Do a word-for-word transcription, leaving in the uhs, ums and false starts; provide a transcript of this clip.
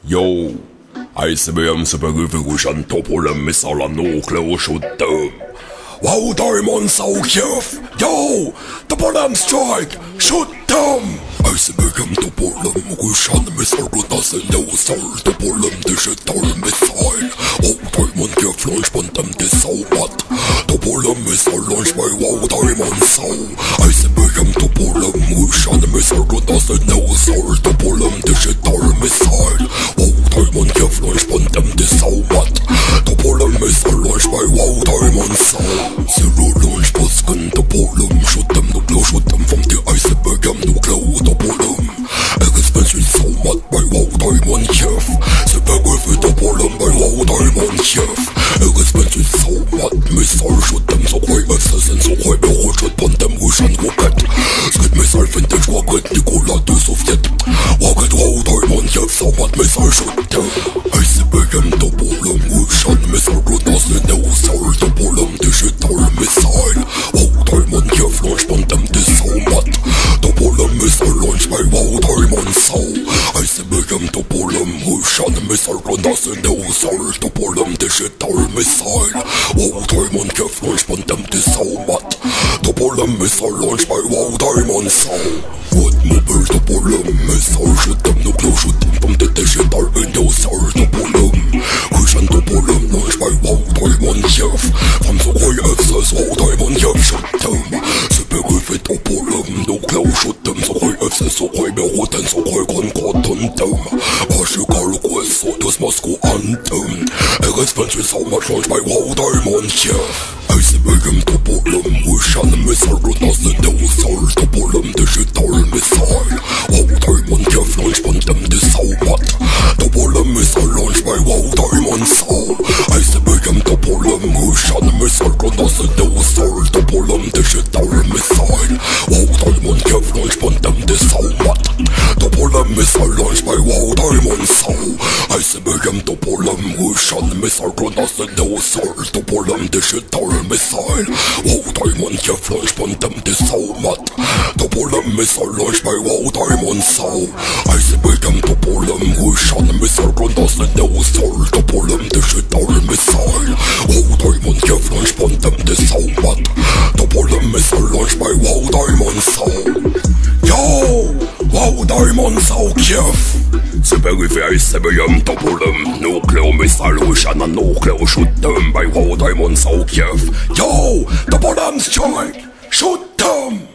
Yo, I C B M supergewicht Topol-m missile nuclear shoot them. Wardaimond Cos, yo, Topol-m strike, shoot them. I C B M Topol-m gewicht missile glonass in the soul. Topol-m digital missile. Wardaimond Cos launch them this so what? Topol-m missile launched by Wardaimond Cos. I C B M Topol-m gewicht missile glonass in the soul. Topol-m digital missile. Wardaimond Cos launch them this so what? Topol-m missile launched by Wardaimond Cos. Zero launch Bosken Topol-m. Shoot them nuclear, shoot them from the I C B M nuclear Topol-m. Expensive so much by Wardaimond Cos. Super with Topol-m by Wardaimond Cos. Expensive so much missile shoot them so quite assassin so quite be shoot on them wish and rocket. Skid missile vintage rocket Nikola du Soviet. Rocket Wardaimond Cos so much missile shoot them. I C B M Topol-m wish and missile glonass in the soul. Topol-m digital missile. Wardaimond Cos launch on them this so much. Topol-m missile launched by Wardaimond Cos. I C B M Topol-m wish and missile glonass in the soul. Topol-m digital missile. Wardaimond Cos launch on them this so much. Topol-m missile launched by Wardaimond Cos. What mobile Topol-m missile shoot them nuclear shoot them from the digital in the soul. Topol-m wish and Topol-m launched by Wardaimond Cos. From the high access Wardaimond Cos shoot them. Super with Topol-m nuclear shoot them so high access so high be hot and so high concord on them. Magical quest so this must go anthem. Expensive so much launched by Wardaimond Cos. I C B M Topol-m wish and missile glonass in the soul. Topol-m digital missile. Wardaimond Cos launched on them this so what? Topol-m missile launched by Wardaimond Cos. I C B M Topol-m wish and missile glonass in the soul. Topol-m digital missile. Wardaimond Cos launched on them this so what? Topol-m missile launched by Wardaimond Cos. I C B M Topol-m wish and missile glonass in the soul. Topol-m digital missile. Wardaimond Cos launched on them this so what? Topol-m missile launched by Wardaimond Cos. I C B M Topol-m wish and missile glonass in the soul. Topol-m digital missile. Wardaimond Cos launched on them this so what? Topol-m missile launched by Wardaimond Cos. Yo, Wardaimond Cos. Super with I C B M Topol-m nuclear missile wish and a nuclear shoot them by Wardaimond Cos. Yo, Topol-m strike, shoot them.